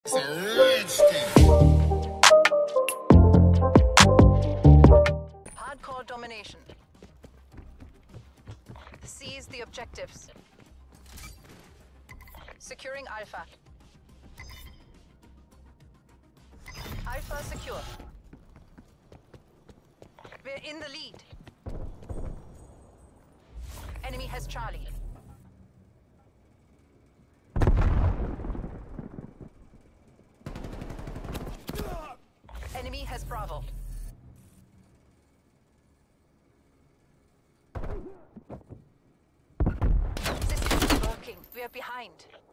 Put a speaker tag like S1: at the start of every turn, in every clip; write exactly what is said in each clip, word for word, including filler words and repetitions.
S1: Hardcore domination. Seize the objectives. Securing Alpha. Alpha secure. We're in the lead. Enemy has Charlie. Enemy has Bravo. System is working. We are behind.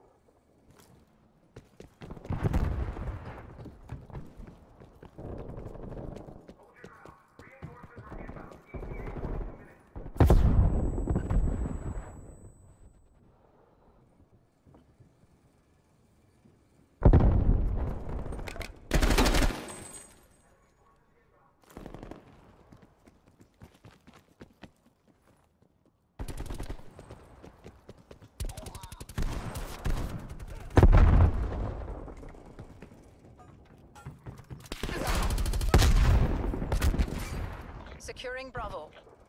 S1: Securing Bravo.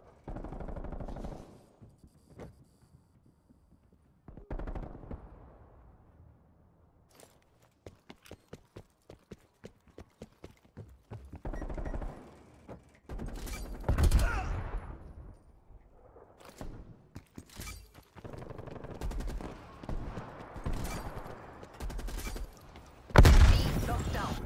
S1: B locked down.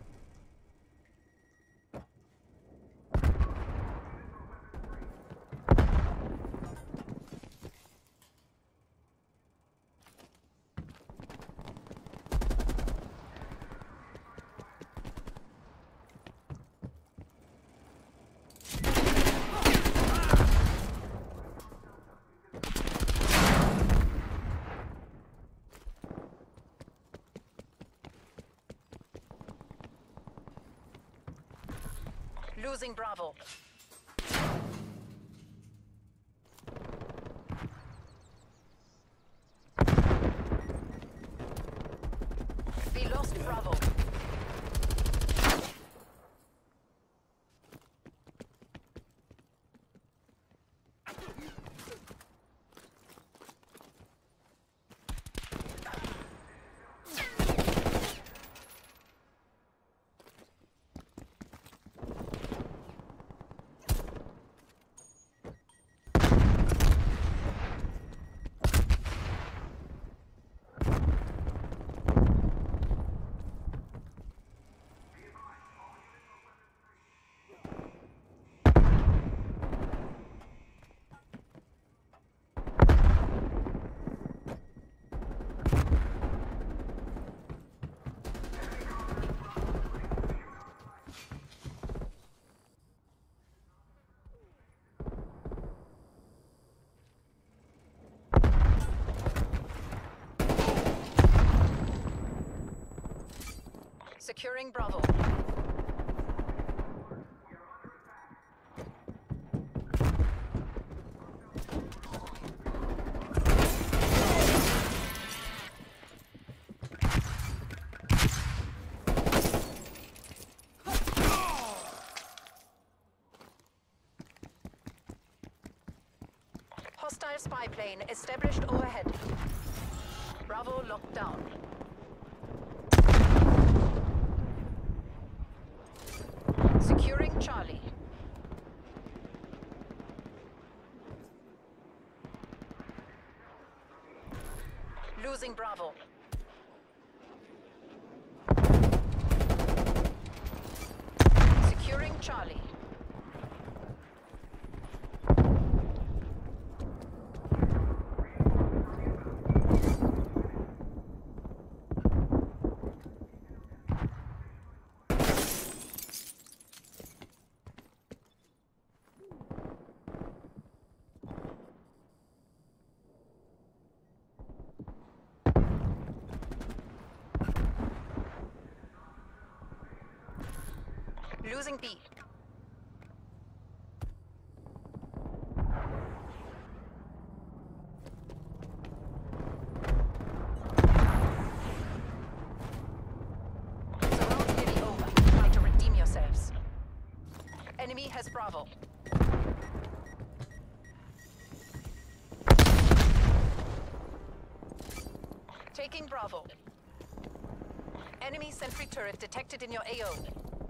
S1: Losing Bravo. We lost Bravo. Securing Bravo. Hostile spy plane established overhead. Bravo locked down. Securing Charlie. Losing Bravo. Securing Charlie. Losing B. has Bravo. Taking Bravo. Enemy sentry turret detected in your A O.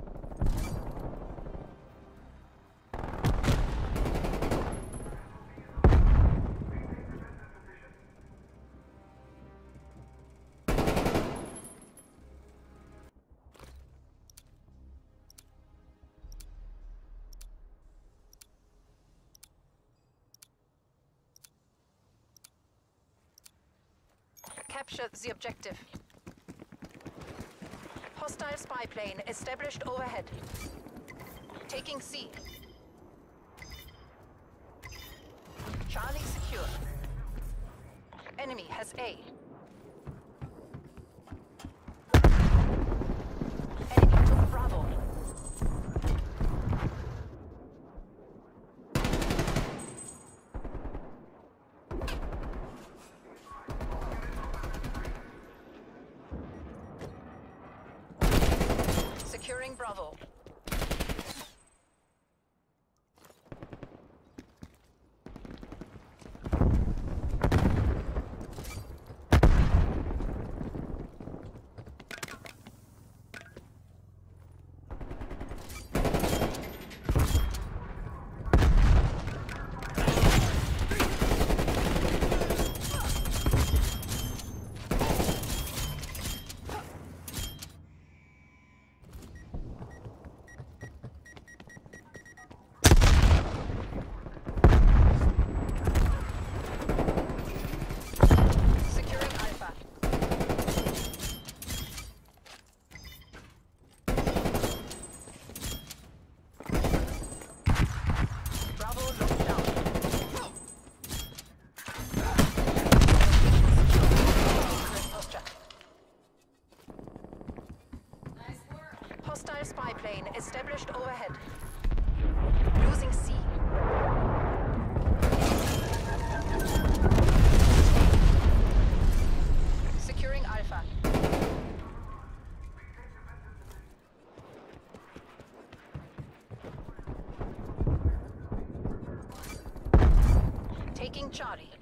S1: Capture the objective. Hostile spy plane established overhead. Taking C. Charlie secure. Enemy has A. Enemy took Bravo. Securing Bravo. Hostile spy plane established overhead. Losing C. Securing Alpha. Taking Charlie.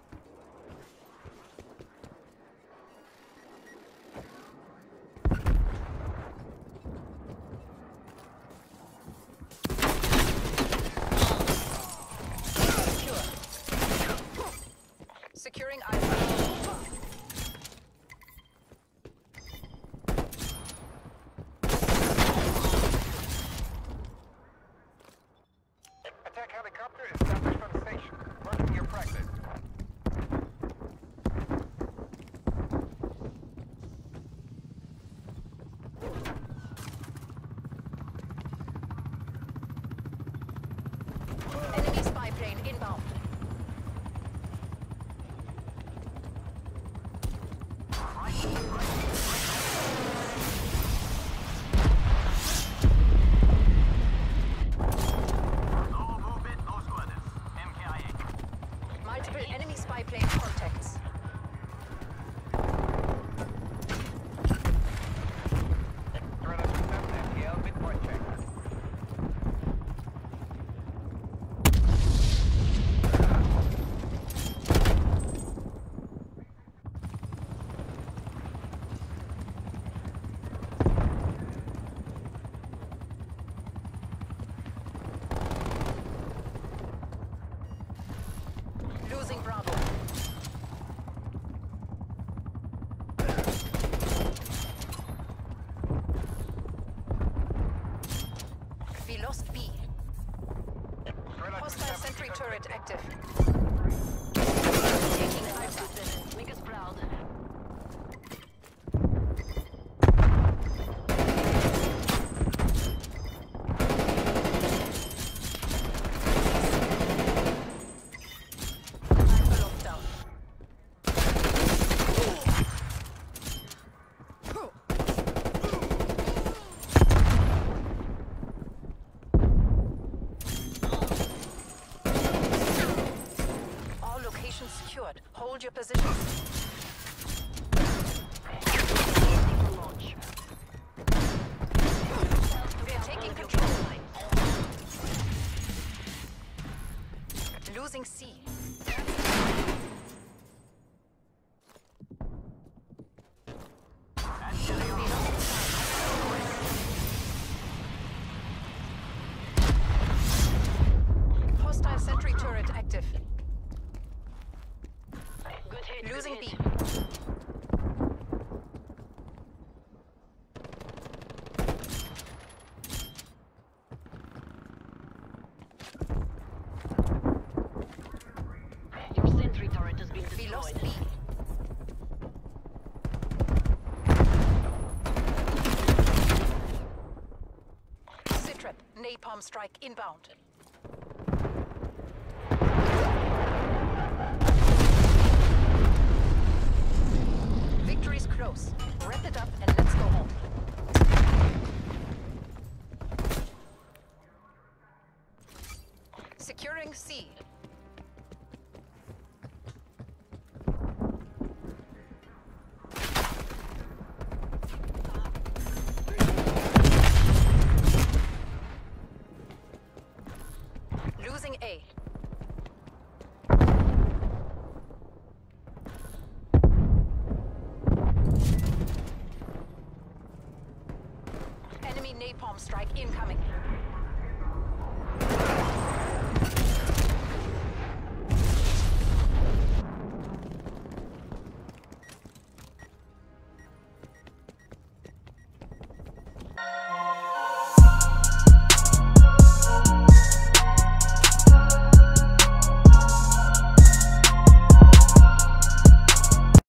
S1: Securing Alpha.
S2: Attack helicopter established on station. Marking your practice.
S1: Enemy spy plane inbound. Multiple enemy spy plane contacts.
S2: Threat of success at T L midpoint check.
S1: Losing Bravo. We lost B. Hostile sentry turret active. Taking Alpha. Weakest ground. Alpha locked down. All locations secured. Hold your napalm strike inbound. Victory's close. Wrap it up and let's go home. Securing C. Losing A. Enemy napalm strike incoming.